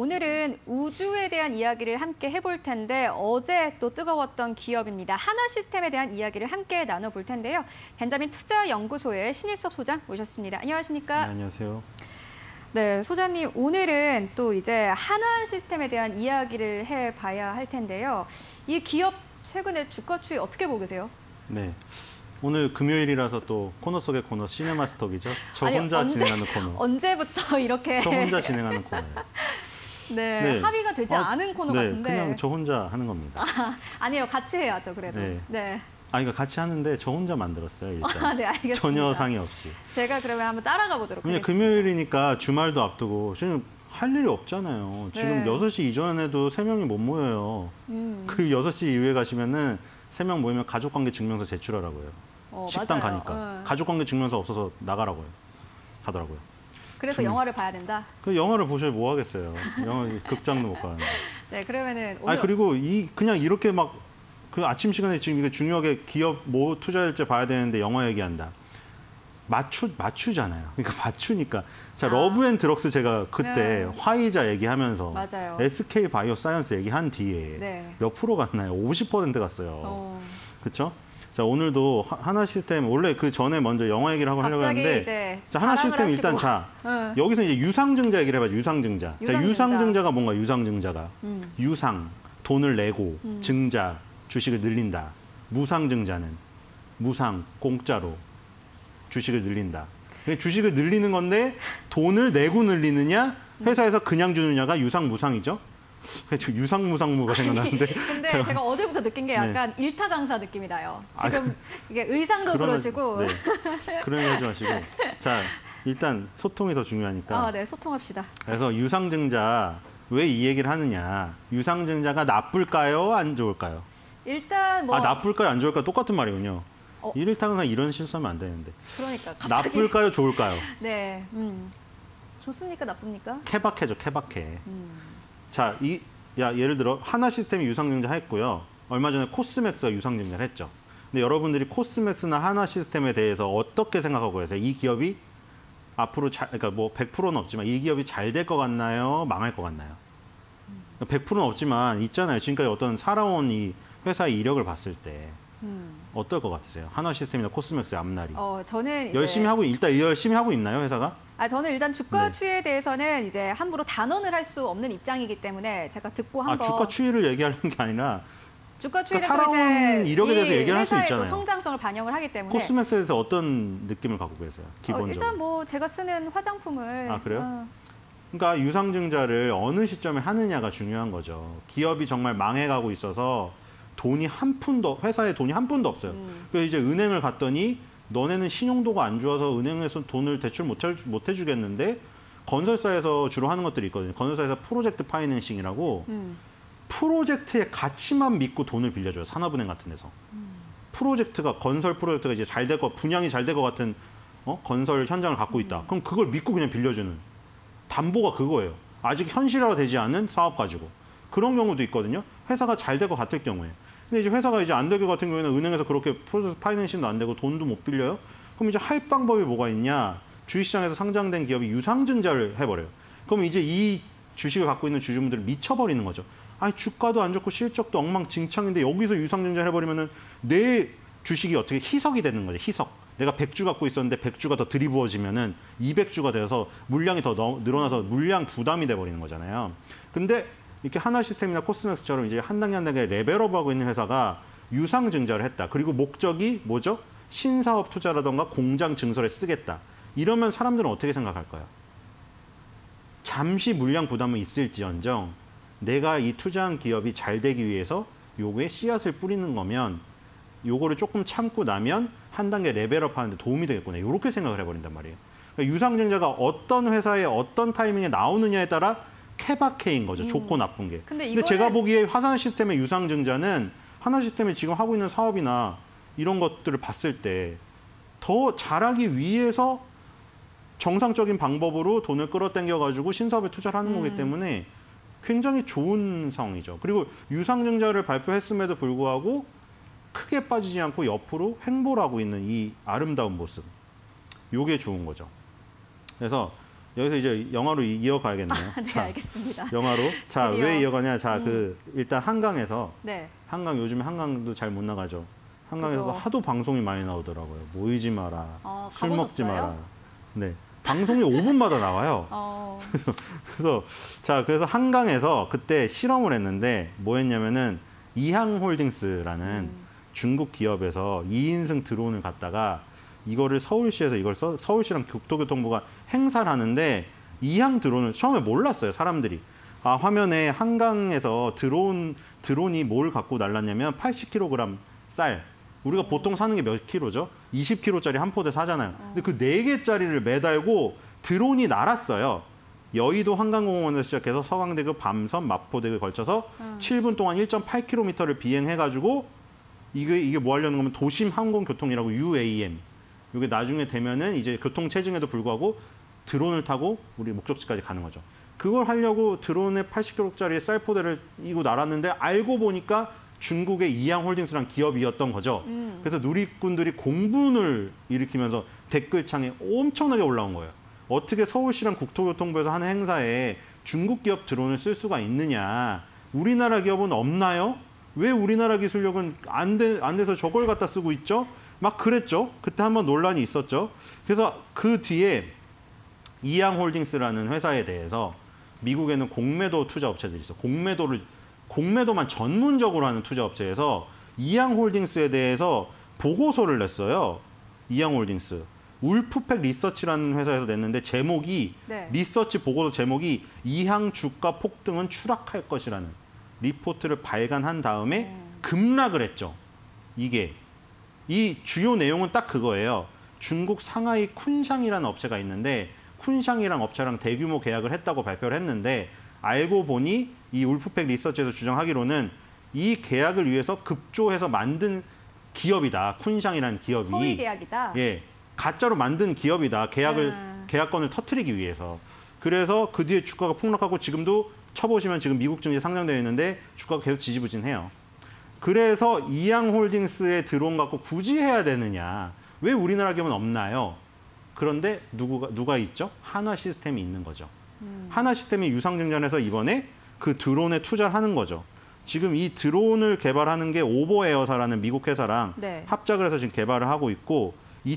오늘은 우주에 대한 이야기를 함께 해볼 텐데 어제 또 뜨거웠던 기업입니다. 하나시스템에 대한 이야기를 함께 나눠볼 텐데요. 벤자민 투자연구소의 신일섭 소장 모셨습니다. 안녕하십니까? 네, 안녕하세요. 네, 소장님 오늘은 또 이제 하나시스템에 대한 이야기를 해봐야 할 텐데요. 이 기업 최근에 주가 추이 어떻게 보고 계세요? 네. 오늘 금요일이라서 또 코너 속의 코너 시네마스톡이죠. 저 아니, 혼자 진행하는 코너. 언제부터 이렇게 저 혼자 진행하는 코너예요. 네, 네. 합의가 되지 않은 코너 네, 같은데. 그냥 저 혼자 하는 겁니다. 아니에요, 같이 해야죠, 그래도. 네. 네. 그러니까 같이 하는데 저 혼자 만들었어요, 일단. 네, 알겠습니다. 전혀 상의 없이. 제가 그러면 한번 따라가 보도록 하겠습니다. 금요일이니까 주말도 앞두고 지금 할 일이 없잖아요. 지금 네. 6시 이전에도 3명이 못 모여요. 그 6시 이후에 가시면은 3명 모이면 가족관계 증명서 제출하라고요. 식당 맞아요. 가니까. 가족관계 증명서 없어서 나가라고요. 하더라고요. 그래서 영화를 봐야 된다. 그 영화를 보셔야 뭐 하겠어요. 영화 극장도 못 가는데. 네, 그러면은 오늘 그리고 그냥 이렇게 막 그 아침 시간에 지금 이게 중요하게 기업 뭐 투자일지 봐야 되는데 영화 얘기한다. 맞추잖아요. 그러니까 맞추니까. 자, 러브 앤 드럭스 제가 그때 네. 화이자 얘기하면서 맞아요. SK 바이오사이언스 얘기한 뒤에 네. 몇 프로 갔나요? 50% 갔어요. 그렇죠? 자, 오늘도 하나시스템 원래 그 전에 먼저 영화 얘기를 하고 하려고 했는데 자, 하나시스템 일단 여기서 이제 유상증자 얘기를 해봐요. 유상증자. 자, 유상증자가 뭔가 유상증자가 유상 돈을 내고 증자 주식을 늘린다. 무상증자는 무상 공짜로 주식을 늘린다. 주식을 늘리는 건데 돈을 내고 늘리느냐 회사에서 그냥 주느냐가 유상무상이죠. 유상무상무가 생각나는데. 근데 제가 어제부터 느낀 게 약간 일타 강사 느낌이 나요. 지금 이게 의상도 그러시고. 네. 그런 얘기 하지 마시고. 자, 일단 소통이 더 중요하니까. 네, 소통합시다. 그래서 유상증자 왜 이 얘기를 하느냐. 유상증자가 나쁠까요? 안 좋을까요? 일단 뭐 나쁠까요? 안 좋을까요? 똑같은 말이군요. 일타 강사 이런 실수하면 안 되는데. 그러니까 갑자기. 나쁠까요? 좋을까요? 네. 좋습니까? 나쁩니까? 케바케죠. 케바케. 자, 예를 들어 하나시스템이 유상증자 했고요. 얼마 전에 코스맥스가 유상증자를 했죠. 근데 여러분들이 코스맥스나 하나시스템에 대해서 어떻게 생각하고 계세요? 이 기업이 앞으로 그러니까 뭐 100%는 없지만 이 기업이 잘 될 것 같나요? 망할 것 같나요? 100%는 없지만 있잖아요. 지금까지 어떤 살아온 이 회사의 이력을 봤을 때 어떨 것 같으세요? 하나시스템이나 코스맥스의 앞날이. 저는 이제 일단 열심히 하고 있나요, 회사가? 저는 일단 주가 추이에 대해서는 이제 함부로 단언을 할 수 없는 입장이기 때문에 제가 듣고 한번 주가 추이를 얘기하는 게 아니라 주가 추이는 그러니까 살아온 이제 이력에 대해서 얘기를 할 수 있잖아요. 성장성을 반영을 하기 때문에. 코스맥스에 대해서 어떤 느낌을 갖고 계세요? 기본적으로. 일단 뭐 제가 쓰는 화장품을. 그래요? 그러니까 유상증자를 어느 시점에 하느냐가 중요한 거죠. 기업이 정말 망해가고 있어서 회사에 돈이 한 푼도 없어요. 그래서 이제 은행을 갔더니 너네는 신용도가 안 좋아서 은행에서 돈을 대출 못 해주겠는데 건설사에서 주로 하는 것들이 있거든요. 건설사에서 프로젝트 파이낸싱이라고 프로젝트의 가치만 믿고 돈을 빌려줘요. 산업은행 같은 데서. 건설 프로젝트가 이제 분양이 잘 될 것 같은 건설 현장을 갖고 있다. 그럼 그걸 믿고 그냥 빌려주는. 담보가 그거예요. 아직 현실화가 되지 않은 사업 가지고. 그런 경우도 있거든요. 회사가 잘 될 것 같을 경우에. 근데 이제 회사가 이제 안 될 것 같은 경우에는 은행에서 그렇게 프로젝트 파이낸싱도 안 되고 돈도 못 빌려요. 그럼 이제 할 방법이 뭐가 있냐? 주식시장에서 상장된 기업이 유상증자를 해버려요. 그럼 이제 이 주식을 갖고 있는 주주분들을 미쳐버리는 거죠. 주가도 안 좋고 실적도 엉망진창인데 여기서 유상증자를 해버리면은 내 주식이 어떻게 희석이 되는 거죠. 희석. 내가 100주 갖고 있었는데 100주가 더 들이부어지면은 200주가 돼서 물량이 더 늘어나서 물량 부담이 돼버리는 거잖아요. 근데 이렇게 하나시스템이나 코스맥스처럼 이제 한 단계 레벨업하고 있는 회사가 유상증자를 했다. 그리고 목적이 뭐죠? 신사업 투자라던가 공장 증설에 쓰겠다. 이러면 사람들은 어떻게 생각할까요? 잠시 물량 부담은 있을지언정 내가 이 투자한 기업이 잘 되기 위해서 요거에 씨앗을 뿌리는 거면 요거를 조금 참고 나면 한 단계 레벨업 하는데 도움이 되겠구나. 이렇게 생각을 해버린단 말이에요. 그러니까 유상증자가 어떤 회사에 어떤 타이밍에 나오느냐에 따라 케바케인 거죠. 좋고 나쁜 게. 근데 제가 보기에 하나시스템의 유상증자는 하나시스템이 지금 하고 있는 사업이나 이런 것들을 봤을 때 더 잘하기 위해서 정상적인 방법으로 돈을 끌어당겨가지고 신사업에 투자를 하는 거기 때문에 굉장히 좋은 상황이죠. 그리고 유상증자를 발표했음에도 불구하고 크게 빠지지 않고 옆으로 횡보를 하고 있는 이 아름다운 모습. 요게 좋은 거죠. 그래서 여기서 이제 영화로 이어가야겠네요. 네, 자, 알겠습니다. 영화로. 자, 드디어. 왜 이어가냐? 자, 일단 한강에서 네. 한강 요즘에 한강도 잘 못 나가죠. 한강에서 그죠. 하도 방송이 많이 나오더라고요. 모이지 마라, 술 먹지 가보셨어요? 마라. 네, 방송이 5분마다 나와요. 그래서 한강에서 그때 실험을 했는데 뭐했냐면은 이항홀딩스라는 중국 기업에서 2인승 드론을 갖다가 이거를 서울시에서 서울시랑 국토교통부가 행사를 하는데 이항 드론을 처음에 몰랐어요, 사람들이. 아, 화면에 한강에서 드론이 뭘 갖고 날랐냐면 80kg 쌀. 우리가 보통 사는 게 몇 킬로죠? 20kg짜리 한 포대 사잖아요. 근데 그 4개짜리를 매달고 드론이 날았어요. 여의도 한강공원에서 시작해서 서강대교, 밤섬, 마포대교에 걸쳐서 7분 동안 1.8km를 비행해가지고 이게 뭐 하려는 거면 도심 항공교통이라고 UAM. 이게 나중에 되면은 이제 교통 체증에도 불구하고 드론을 타고 우리 목적지까지 가는 거죠. 그걸 하려고 드론에 80kg짜리 쌀포대를 이고 날았는데 알고 보니까 중국의 이항홀딩스라는 기업이었던 거죠. 그래서 누리꾼들이 공분을 일으키면서 댓글창에 엄청나게 올라온 거예요. 어떻게 서울시랑 국토교통부에서 하는 행사에 중국 기업 드론을 쓸 수가 있느냐. 우리나라 기업은 없나요? 왜 우리나라 기술력은 안 돼서 저걸 갖다 쓰고 있죠? 막 그랬죠. 그때 한번 논란이 있었죠. 그래서 그 뒤에 이항홀딩스라는 회사에 대해서 미국에는 공매도 투자 업체들이 있어. 공매도만 전문적으로 하는 투자 업체에서 이항홀딩스에 대해서 보고서를 냈어요. 이항홀딩스. 울프팩 리서치라는 회사에서 냈는데 리서치 보고서 제목이 이항 주가 폭등은 추락할 것이라는 리포트를 발간한 다음에 급락을 했죠. 이 주요 내용은 딱 그거예요. 중국 상하이 쿤샹이라는 업체가 있는데 쿤샹이랑 업체랑 대규모 계약을 했다고 발표를 했는데 알고 보니 이 울프팩 리서치에서 주장하기로는 이 계약을 위해서 급조해서 만든 기업이다. 쿤샹이라는 기업이. 허위 계약이다. 예, 가짜로 만든 기업이다. 계약건을 터뜨리기 위해서. 그래서 그 뒤에 주가가 폭락하고 지금도 쳐보시면 지금 미국 증시에 상장되어 있는데 주가가 계속 지지부진해요. 그래서 이항홀딩스의 드론 갖고 굳이 해야 되느냐. 왜 우리나라 기업은 없나요? 그런데 누가 있죠? 한화 시스템이 있는 거죠. 한화 시스템이 유상증자해서 이번에 그 드론에 투자를 하는 거죠. 지금 이 드론을 개발하는 게 오버에어사라는 미국 회사랑 합작을 해서 지금 개발을 하고 있고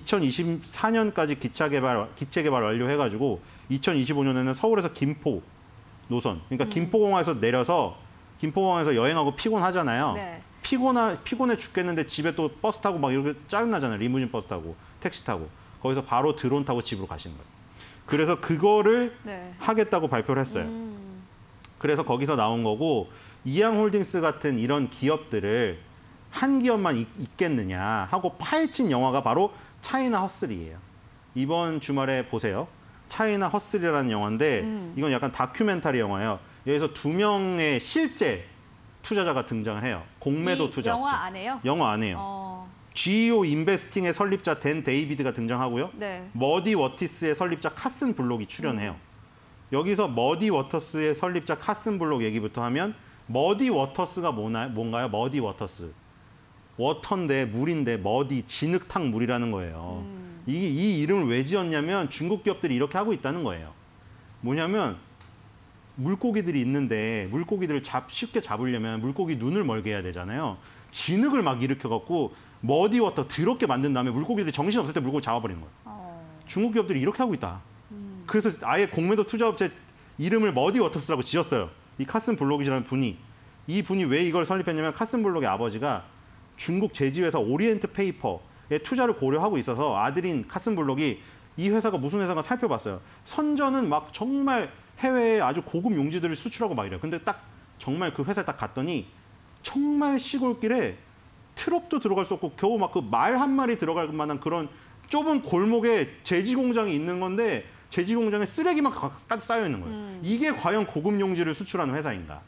2024년까지 기체 개발 완료해가지고 2025년에는 서울에서 김포 노선, 그러니까 김포공항에서 내려서 김포공항에서 여행하고 피곤하잖아요. 피곤해 죽겠는데 집에 또 버스 타고 막 이렇게 짜증나잖아요. 리무진 버스 타고 택시 타고 거기서 바로 드론 타고 집으로 가시는 거예요. 그래서 그거를 하겠다고 발표를 했어요. 그래서 거기서 나온 거고 이항홀딩스 같은 이런 기업들을 한 기업만 있겠느냐 하고 파헤친 영화가 바로 차이나 허슬이에요. 이번 주말에 보세요. 차이나 허슬이라는 영화인데 이건 약간 다큐멘터리 영화예요. 여기서 2명의 실제 투자자가 등장을 해요. 공매도 투자자. 영화 안에요? 영화 안에요. GEO 인베스팅의 설립자 댄 데이비드가 등장하고요. 머디 워티스의 설립자 카슨 블록이 출연해요. 여기서 머디 워터스의 설립자 카슨 블록 얘기부터 하면 머디 워터스가 뭔가요? 머디 워터스. 워터인데 물인데 머디 진흙탕 물이라는 거예요. 이 이름을 왜 지었냐면 중국 기업들이 이렇게 하고 있다는 거예요. 뭐냐면 물고기들이 있는데 물고기들을 쉽게 잡으려면 물고기 눈을 멀게 해야 되잖아요. 진흙을 막 일으켜갖고 머디 워터 더럽게 만든 다음에 물고기들이 정신없을 때 물고기 잡아버리는 거예요. 중국 기업들이 이렇게 하고 있다. 그래서 아예 공매도 투자업체 이름을 머디 워터스라고 지었어요. 이 카슨 블록이라는 분이. 이 분이 왜 이걸 설립했냐면 카슨 블록의 아버지가 중국 제지회사 오리엔트 페이퍼에 투자를 고려하고 있어서 아들인 카슨 블록이 이 회사가 무슨 회사인가 살펴봤어요. 선전은 막 정말 해외에 아주 고급 용지들을 수출하고 막 이래요. 근데 딱 정말 그 회사에 딱 갔더니 정말 시골길에 트럭도 들어갈 수 없고 겨우 막 그 말 한 마리 들어갈 만한 그런 좁은 골목에 제지 공장이 있는 건데 제지 공장에 쓰레기만 가득 쌓여 있는 거예요. 이게 과연 고급 용지를 수출하는 회사인가?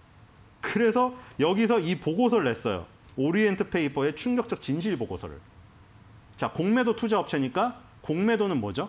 그래서 여기서 이 보고서를 냈어요. 오리엔트 페이퍼의 충격적 진실 보고서를. 자, 공매도 투자 업체니까 공매도는 뭐죠?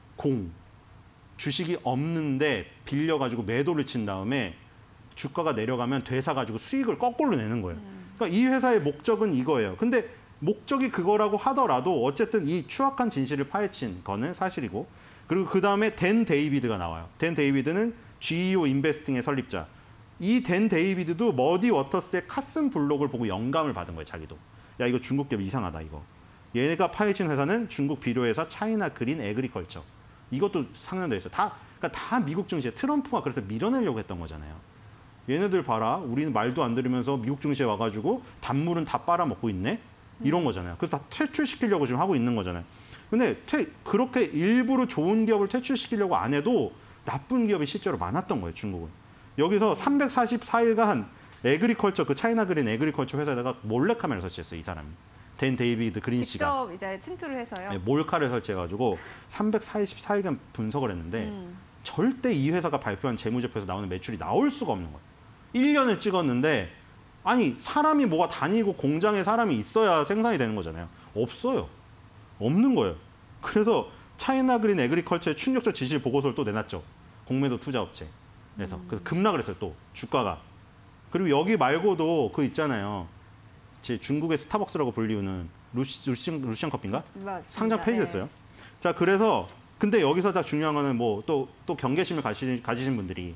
주식이 없는데 빌려가지고 매도를 친 다음에 주가가 내려가면 되사가지고 수익을 거꾸로 내는 거예요. 그러니까 이 회사의 목적은 이거예요. 근데 목적이 그거라고 하더라도 어쨌든 이 추악한 진실을 파헤친 거는 사실이고 그리고 그다음에 댄 데이비드가 나와요. 댄 데이비드는 GEO 인베스팅의 설립자. 이 댄 데이비드도 머디 워터스의 카슨 블록을 보고 영감을 받은 거예요, 자기도. 야, 이거 중국 기업 이상하다, 이거. 얘가 파헤친 회사는 중국 비료회사 차이나 그린 에그리컬처. 이것도 상장돼 있어요. 그러니까 다 미국 증시에 트럼프가 그래서 밀어내려고 했던 거잖아요. 얘네들 봐라. 우리는 말도 안 들으면서 미국 증시에 와가지고 단물은 다 빨아먹고 있네? 이런 거잖아요. 그래서 다 퇴출시키려고 지금 하고 있는 거잖아요. 근데 그렇게 일부러 좋은 기업을 퇴출시키려고 안 해도 나쁜 기업이 실제로 많았던 거예요, 중국은. 여기서 344일간 에그리컬처, 그 차이나 그린 에그리컬처 회사에다가 몰래카메라 설치했어요, 이 사람이. 댄 데이비드 그린 씨가. 직접 이제 침투를 해서요. 네, 몰카를 설치해가지고 344일간 분석을 했는데 절대 이 회사가 발표한 재무제표에서 나오는 매출이 나올 수가 없는 거예요. 1년을 찍었는데 아니 사람이 뭐가 다니고 공장에 사람이 있어야 생산이 되는 거잖아요. 없어요. 없는 거예요. 그래서 차이나 그린 에그리컬처의 충격적 지실 보고서를 또 내놨죠. 공매도 투자업체. 그래서 급락을 했어요. 또 주가가. 그리고 여기 말고도 그 있잖아요. 제 중국의 스타벅스라고 불리우는 루시안 커피인가? 맞습니다. 상장 폐지됐어요. 자, 그래서 근데 여기서 다 중요한 거는 뭐 또 경계심을 가지신 분들이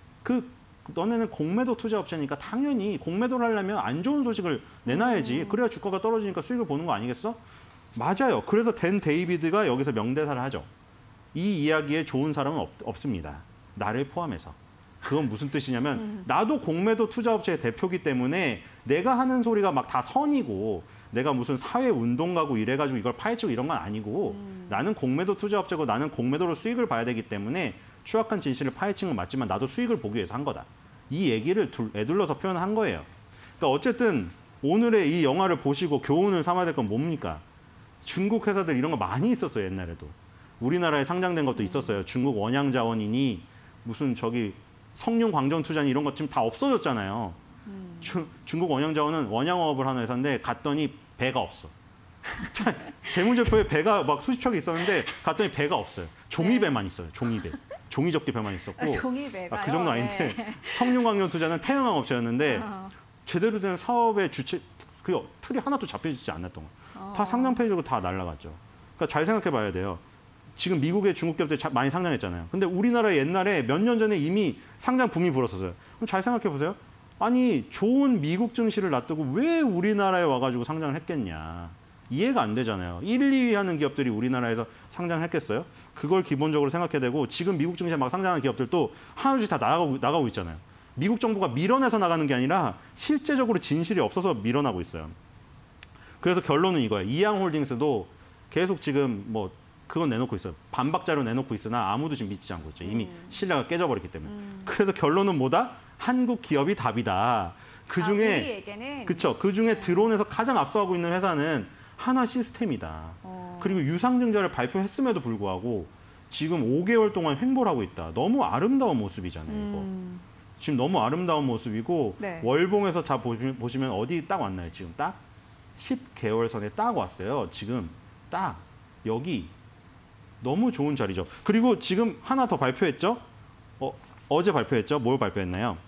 너네는 공매도 투자업체니까 당연히 공매도를 하려면 안 좋은 소식을 내놔야지. 그래야 주가가 떨어지니까 수익을 보는 거 아니겠어? 맞아요. 그래서 댄 데이비드가 여기서 명대사를 하죠. 이 이야기에 좋은 사람은 없습니다. 나를 포함해서. 그건 무슨 뜻이냐면 나도 공매도 투자업체의 대표기 때문에 내가 하는 소리가 막 다 선이고 내가 무슨 사회운동가고 이래가지고 이걸 파헤치고 이런 건 아니고 나는 공매도 투자업체고 나는 공매도로 수익을 봐야 되기 때문에 추악한 진실을 파헤친 건 맞지만 나도 수익을 보기 위해서 한 거다. 이 얘기를 애둘러서 표현한 거예요. 그러니까 어쨌든 오늘의 이 영화를 보시고 교훈을 삼아야 될 건 뭡니까? 중국 회사들 이런 거 많이 있었어요, 옛날에도. 우리나라에 상장된 것도 있었어요. 중국 원양자원이니 무슨 저기 성룡 광전투자니 이런 것 지금 다 없어졌잖아요. 중국 원양자원은 원양어업을 하는 회사인데 갔더니 배가 없어. 재무제표에 배가 막 수십 척이 있었는데 갔더니 배가 없어요. 종이배만 있어요. 종이배. 종이접기 배만 있었고. 종이배가요? 그 정도 아닌데 성룡광전투자는 태양광 업체였는데 제대로 된 사업의 주체 그 틀이 하나도 잡혀지지 않았던 거예요. 다 상장 폐지되고 다 날아갔죠. 그러니까 잘 생각해 봐야 돼요. 지금 미국의 중국 기업들이 많이 상장했잖아요. 근데 우리나라 옛날에 몇 년 전에 이미 상장 붐이 불었었어요. 그럼 잘 생각해 보세요. 아니 좋은 미국 증시를 놔두고 왜 우리나라에 와가지고 상장을 했겠냐. 이해가 안 되잖아요. 1, 2위 하는 기업들이 우리나라에서 상장을 했겠어요? 그걸 기본적으로 생각해야 되고 지금 미국 증시에 막 상장하는 기업들도 하나둘씩 다 나가고 있잖아요. 미국 정부가 밀어내서 나가는 게 아니라 실제적으로 진실이 없어서 밀어나고 있어요. 그래서 결론은 이거예요. 이양홀딩스도 계속 지금 뭐 그건 내놓고 있어요. 반박자로 내놓고 있으나 아무도 지금 믿지 않고 있죠. 이미 신뢰가 깨져버렸기 때문에. 그래서 결론은 뭐다? 한국 기업이 답이다. 그중에 그렇죠. 그중에 드론에서 가장 앞서가고 있는 회사는 하나 시스템이다. 그리고 유상증자를 발표했음에도 불구하고 지금 5개월 동안 횡보를 하고 있다. 너무 아름다운 모습이잖아요. 이거. 지금 너무 아름다운 모습이고 네. 월봉에서 다 보시면 어디 딱 왔나요? 지금 딱 10개월 선에 딱 왔어요. 지금 딱 여기 너무 좋은 자리죠. 그리고 지금 하나 더 발표했죠? 어제 발표했죠? 뭘 발표했나요?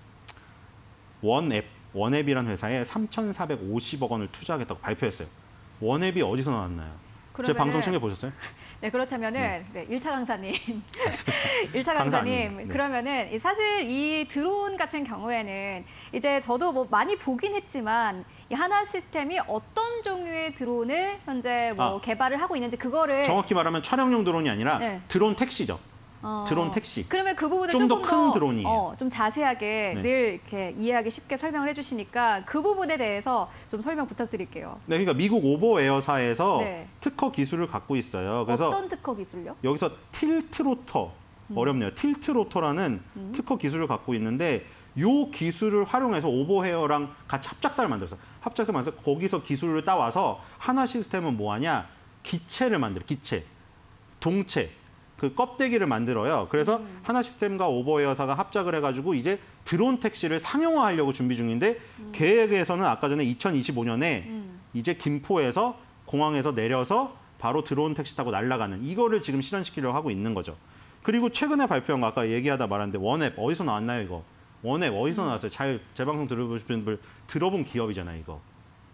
원앱이라는 회사에 3,450억 원을 투자하겠다고 발표했어요. 원앱이 어디서 나왔나요? 제 방송 챙겨보셨어요? 네, 그렇다면은 네, 일타 강사님. 일타 강사 강사님. 아니에요. 네. 그러면은 사실 이 드론 같은 경우에는 이제 저도 뭐 많이 보긴 했지만 이 하나 시스템이 어떤 종류의 드론을 현재 뭐 개발을 하고 있는지 그거를 정확히 말하면 촬영용 드론이 아니라 네. 드론 택시죠. 드론 택시. 그러면 그 부분을 좀 더 조금 큰 드론이에요. 좀 자세하게 네. 늘 이렇게 이해하기 쉽게 설명을 해주시니까 그 부분에 대해서 좀 설명 부탁드릴게요. 네, 그러니까 미국 오버에어사에서 네. 특허 기술을 갖고 있어요. 그래서 어떤 특허 기술요? 여기서 틸트 로터 어렵네요. 틸트 로터라는 특허 기술을 갖고 있는데 이 기술을 활용해서 오버헤어랑 같이 합작사를 만들었어요. 합작사 만들어서 거기서 기술을 따와서 하나 시스템은 뭐하냐? 기체를 만들어. 기체, 동체. 그 껍데기를 만들어요. 그래서 하나 시스템과 오버웨어사가 합작을 해가지고 이제 드론 택시를 상용화하려고 준비 중인데 계획에서는 아까 전에 2025년에 이제 김포에서 공항에서 내려서 바로 드론 택시 타고 날아가는 이거를 지금 실현시키려고 하고 있는 거죠. 그리고 최근에 발표한 거 아까 얘기하다 말았는데 원앱 어디서 나왔나요 이거? 원앱 어디서 나왔어요? 잘 제 방송 들어보신 분들 들어본 기업이잖아요 이거.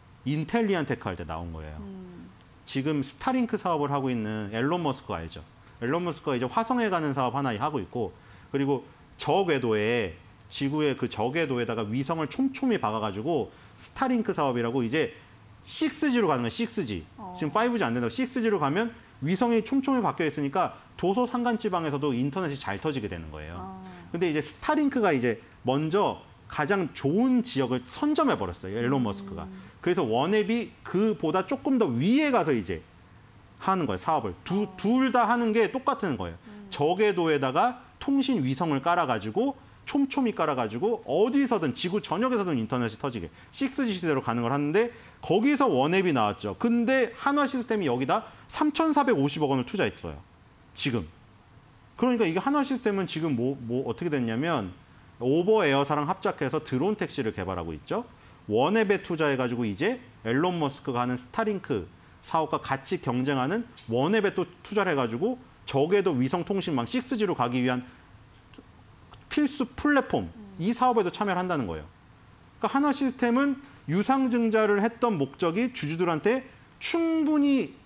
인텔리안 테크 할 때 나온 거예요. 지금 스타링크 사업을 하고 있는 앨런 머스크 알죠? 앨런 머스크가 이제 화성에 가는 사업 하나 하고 있고, 그리고 저궤도에 지구의 그 저궤도에다가 위성을 촘촘히 박아가지고 스타링크 사업이라고 이제 6G로 가는 거예요. 6G. 지금 5G 안 된다고 6G로 가면 위성이 촘촘히 박혀 있으니까 도서 산간 지방에서도 인터넷이 잘 터지게 되는 거예요. 근데 이제 스타링크가 이제 먼저 가장 좋은 지역을 선점해 버렸어요. 앨런 머스크가. 그래서 원앱이 그보다 조금 더 위에 가서 이제 하는 거예요. 사업을. 둘 다 하는 게 똑같은 거예요. 저궤도에다가 통신 위성을 깔아가지고 촘촘히 깔아가지고 어디서든 지구 전역에서든 인터넷이 터지게 6G 시대로 가는 걸 하는데 거기서 원앱이 나왔죠. 근데 한화 시스템이 여기다 3,450억 원을 투자했어요. 지금. 그러니까 이게 한화 시스템은 지금 뭐 어떻게 됐냐면 오버에어사랑 합작해서 드론 택시를 개발하고 있죠. 원앱에 투자해가지고 이제 앨런 머스크가 하는 스타링크 사업과 같이 경쟁하는 원앱에 또 투자를 해가지고 저궤도 위성통신망 6G로 가기 위한 필수 플랫폼, 이 사업에도 참여를 한다는 거예요. 그러니까 한화 시스템은 유상증자를 했던 목적이 주주들한테 충분히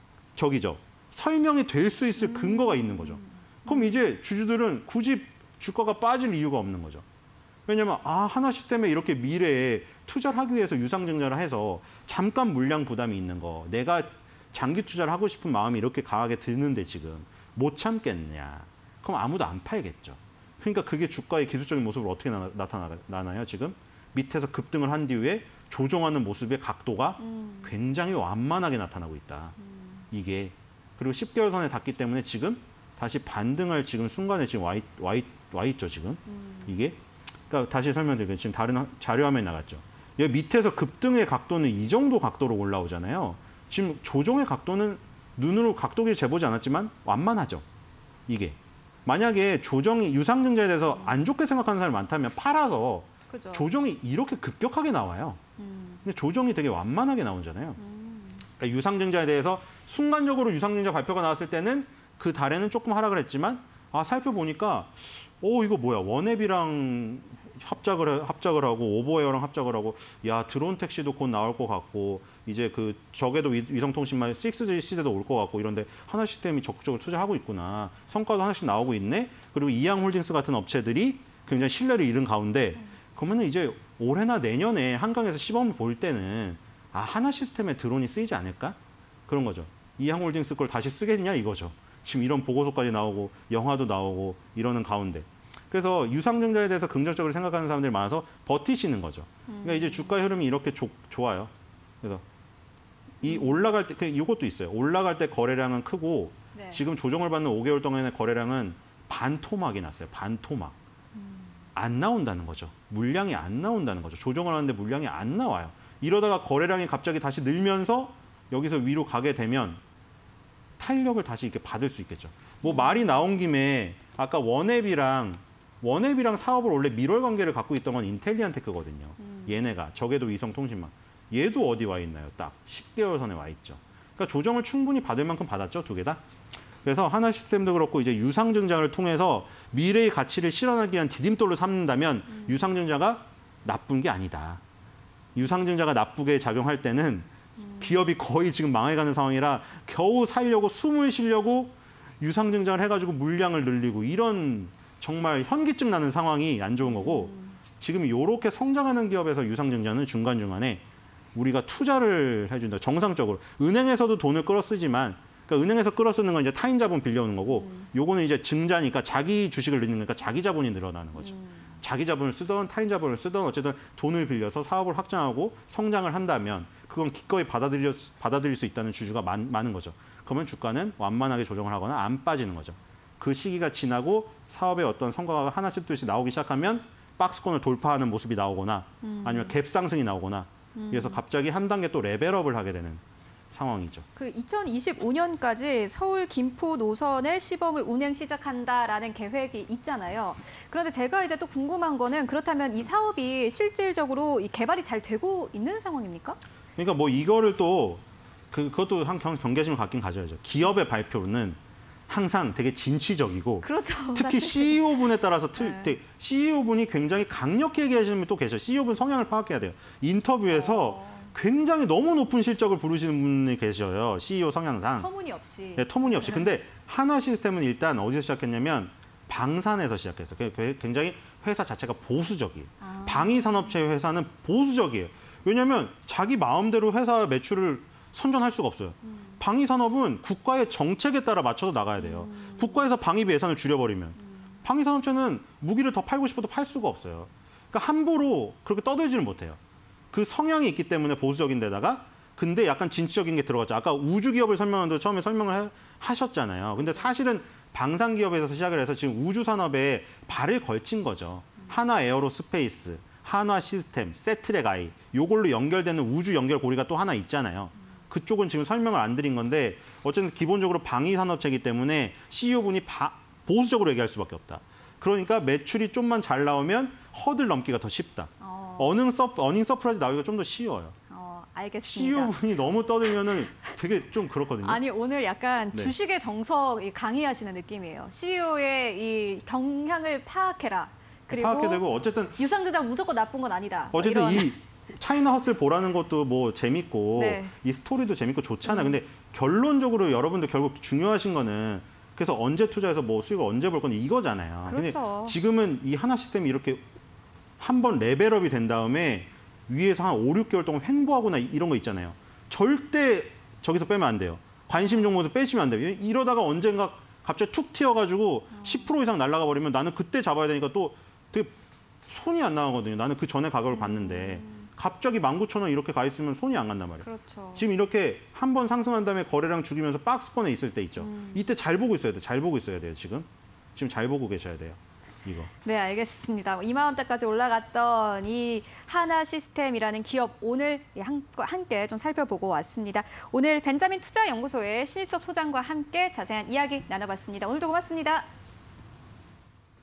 설명이 될 수 있을 근거가 있는 거죠. 그럼 이제 주주들은 굳이 주가가 빠질 이유가 없는 거죠. 왜냐하면 한화 시스템에 이렇게 미래에 투자를 하기 위해서 유상증자를 해서 잠깐 물량 부담이 있는 거, 내가 장기 투자를 하고 싶은 마음이 이렇게 강하게 드는데 지금 못 참겠냐. 그럼 아무도 안 팔겠죠. 그러니까 그게 주가의 기술적인 모습으로 어떻게 나타나나요? 지금 밑에서 급등을 한 뒤에 조정하는 모습의 각도가 굉장히 완만하게 나타나고 있다. 이게. 그리고 10개월 선에 닿기 때문에 지금 다시 반등할 지금 순간에 지금 와 있죠, 지금. 이게. 그러니까 다시 설명드릴게요. 지금 다른 자료 화면에 나갔죠. 여기 밑에서 급등의 각도는 이 정도 각도로 올라오잖아요. 지금 조정의 각도는 눈으로 각도기를 재보지 않았지만 완만하죠. 이게. 만약에 조정이 유상증자에 대해서 안 좋게 생각하는 사람이 많다면 팔아서 그죠. 조정이 이렇게 급격하게 나와요. 근데 조정이 되게 완만하게 나오잖아요. 그러니까 유상증자에 대해서 순간적으로 유상증자 발표가 나왔을 때는 그 달에는 조금 하락을 했지만 살펴보니까 이거 뭐야 원앱이랑 합작을 하고 오버에어랑 합작을 하고 드론 택시도 곧 나올 것 같고 이제 그 저궤도 위성통신망 6G 시대도 올 것 같고 이런데 한화 시스템이 적극적으로 투자하고 있구나. 성과도 하나씩 나오고 있네. 그리고 이양홀딩스 같은 업체들이 굉장히 신뢰를 잃은 가운데 그러면 이제 올해나 내년에 한강에서 시범을 볼 때는 한화 시스템에 드론이 쓰이지 않을까? 그런 거죠. 이양홀딩스 걸 다시 쓰겠냐 이거죠. 지금 이런 보고서까지 나오고 영화도 나오고 이러는 가운데. 그래서 유상증자에 대해서 긍정적으로 생각하는 사람들이 많아서 버티시는 거죠. 그러니까 이제 주가 흐름이 이렇게 좋아요. 그래서 이 올라갈 때 이것도 있어요. 올라갈 때 거래량은 크고 네. 지금 조정을 받는 5개월 동안의 거래량은 반토막이 났어요. 반토막. 안 나온다는 거죠. 물량이 안 나온다는 거죠. 조정을 하는데 물량이 안 나와요. 이러다가 거래량이 갑자기 다시 늘면서 여기서 위로 가게 되면 탄력을 다시 이렇게 받을 수 있겠죠. 뭐 말이 나온 김에 아까 원앱이랑 사업을 원래 밀월 관계를 갖고 있던 건 인텔리안테크거든요. 얘네가 저궤도 위성통신망. 얘도 어디 와 있나요? 딱 10개월 선에 와 있죠. 그러니까 조정을 충분히 받을 만큼 받았죠, 두 개 다. 그래서 한화 시스템도 그렇고 이제 유상증자를 통해서 미래의 가치를 실현하기 위한 디딤돌로 삼는다면 유상증자가 나쁜 게 아니다. 유상증자가 나쁘게 작용할 때는 기업이 거의 지금 망해가는 상황이라 겨우 살려고 숨을 쉬려고 유상증자를 해가지고 물량을 늘리고 이런 정말 현기증 나는 상황이 안 좋은 거고 지금 이렇게 성장하는 기업에서 유상증자는 중간중간에 우리가 투자를 해준다. 정상적으로. 은행에서도 돈을 끌어 쓰지만 그러니까 은행에서 끌어 쓰는 건 이제 타인 자본 빌려오는 거고 요거는 이제 증자니까 자기 주식을 넣는 거니까 자기 자본이 늘어나는 거죠. 자기 자본을 쓰던 타인 자본을 쓰던 어쨌든 돈을 빌려서 사업을 확장하고 성장을 한다면 그건 기꺼이 받아들일 수 있다는 주주가 많은 거죠. 그러면 주가는 완만하게 조정을 하거나 안 빠지는 거죠. 그 시기가 지나고 사업의 어떤 성과가 하나씩 둘씩 나오기 시작하면 박스권을 돌파하는 모습이 나오거나 아니면 갭 상승이 나오거나 그래서 갑자기 한 단계 또 레벨업을 하게 되는 상황이죠. 그 2025년까지 서울 김포 노선의 시범을 운행 시작한다라는 계획이 있잖아요. 그런데 제가 이제 또 궁금한 거는 그렇다면 이 사업이 실질적으로 개발이 잘 되고 있는 상황입니까? 그러니까 뭐 이거를 또 그것도 한 경계심을 갖긴 가져야죠. 기업의 발표는 항상 되게 진취적이고 그렇죠, 특히 CEO분에 따라서 CEO분이 굉장히 강력히 얘기하시는 분이 또 계셔요. CEO분 성향을 파악해야 돼요. 인터뷰에서 굉장히 너무 높은 실적을 부르시는 분이 계셔요. CEO 성향상. 터무니없이. 네, 터무니없이. 근데 한화 시스템은 일단 어디서 시작했냐면 방산에서 시작했어요. 굉장히 회사 자체가 보수적이에요. 방위산업체 회사는 보수적이에요. 왜냐하면 자기 마음대로 회사 매출을 선전할 수가 없어요. 방위산업은 국가의 정책에 따라 맞춰서 나가야 돼요. 국가에서 방위비 예산을 줄여버리면 방위산업체는 무기를 더 팔고 싶어도 팔 수가 없어요. 그러니까 함부로 그렇게 떠들지는 못해요. 그 성향이 있기 때문에 보수적인 데다가 근데 약간 진취적인 게 들어갔죠. 아까 우주기업을 설명하는데 처음에 설명을 하셨잖아요. 근데 사실은 방산기업에서 시작을 해서 지금 우주산업에 발을 걸친 거죠. 한화 에어로스페이스, 한화 시스템, 세트랙 아이 요걸로 연결되는 우주 연결고리가 또 하나 있잖아요. 그쪽은 지금 설명을 안 드린 건데 어쨌든 기본적으로 방위산업체이기 때문에 CEO분이 보수적으로 얘기할 수밖에 없다. 그러니까 매출이 좀만 잘 나오면 허들 넘기가 더 쉽다. 어닝 서프라이즈 나오기가 좀 더 쉬워요. 알겠습니다. CEO분이 너무 떠들면은 되게 좀 그렇거든요. 아니 오늘 약간 네. 주식의 정석이 강의하시는 느낌이에요. CEO의 이 경향을 파악해라. 그리고 파악해야 되고 어쨌든 유상증자 무조건 나쁜 건 아니다. 뭐 어쨌든 이런. 이 차이나 허슬 보라는 것도 뭐 재밌고 네. 이 스토리도 재밌고 좋잖아요. 근데 결론적으로 여러분들 결국 중요하신 거는 그래서 언제 투자해서 뭐 수익을 언제 볼 건데 이거잖아요. 그렇죠. 근데 지금은 이 하나 시스템이 이렇게 한번 레벨업이 된 다음에 위에서 한 5, 6개월 동안 횡보하거나 이런 거 있잖아요. 절대 저기서 빼면 안 돼요. 관심 종목에서 빼시면 안 돼요. 이러다가 언젠가 갑자기 툭 튀어가지고 10% 이상 날아가 버리면 나는 그때 잡아야 되니까 또 되게 손이 안 나가거든요. 나는 그 전에 가격을 봤는데 갑자기 19,000원 이렇게 가 있으면 손이 안 간단 말이에요. 그렇죠. 지금 이렇게 한 번 상승한 다음에 거래량 죽이면서 박스권에 있을 때 있죠. 이때 잘 보고 있어야 돼요. 잘 보고 있어야 돼요. 지금 잘 보고 계셔야 돼요. 이거. 네, 알겠습니다. 2만 원대까지 올라갔던 이 하나 시스템이라는 기업 오늘 함께 좀 살펴보고 왔습니다. 오늘 벤자민 투자연구소의 신일섭 소장과 함께 자세한 이야기 나눠봤습니다. 오늘도 고맙습니다.